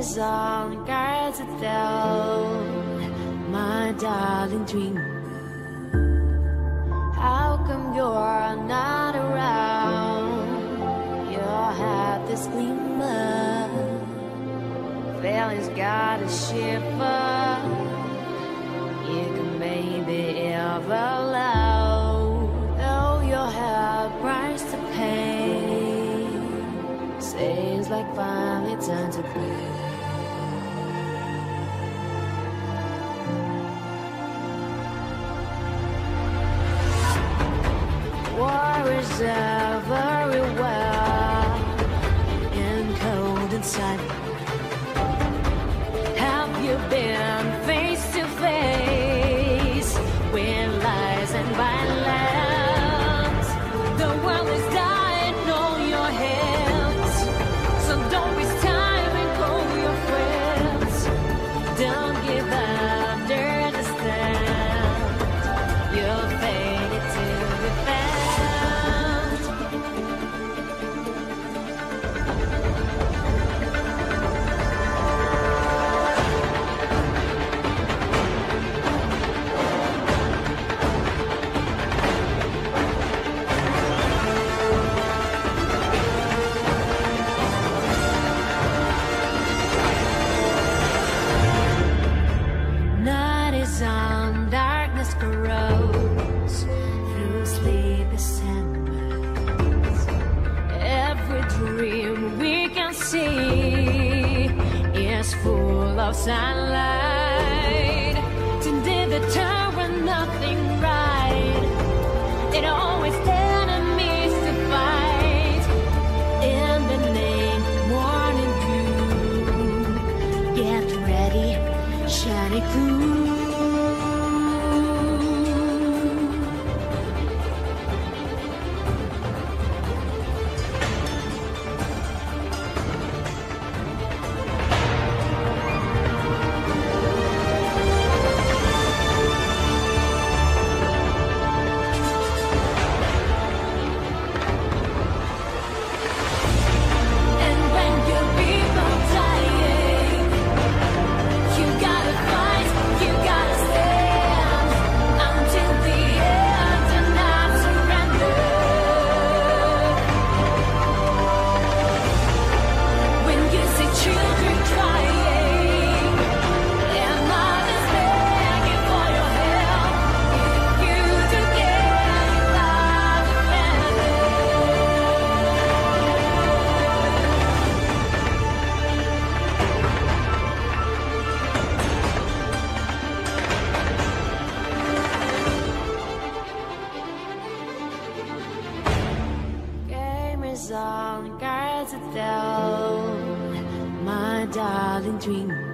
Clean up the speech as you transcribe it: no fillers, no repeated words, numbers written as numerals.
is all the cards are dealt, my darling dream. How come you're not around? Your heart this gleamer, feelings got a shiver. You can maybe ever love, though your heart price to pay. Says like finally turn to gray. War is everywhere, and cold inside. Have you been face to face with lies and violence? The world is dying on your hands, so don't waste time and call your friends. Don't give up, dare to stand. You're fated to be found. Darkness grows through sleepless embers. Every dream we can see is full of sunlight. Today the terror, nothing right. It always enemies to fight. In the name, morning dew. Get ready, shiny crew. All the cards are dealt, my darling dream.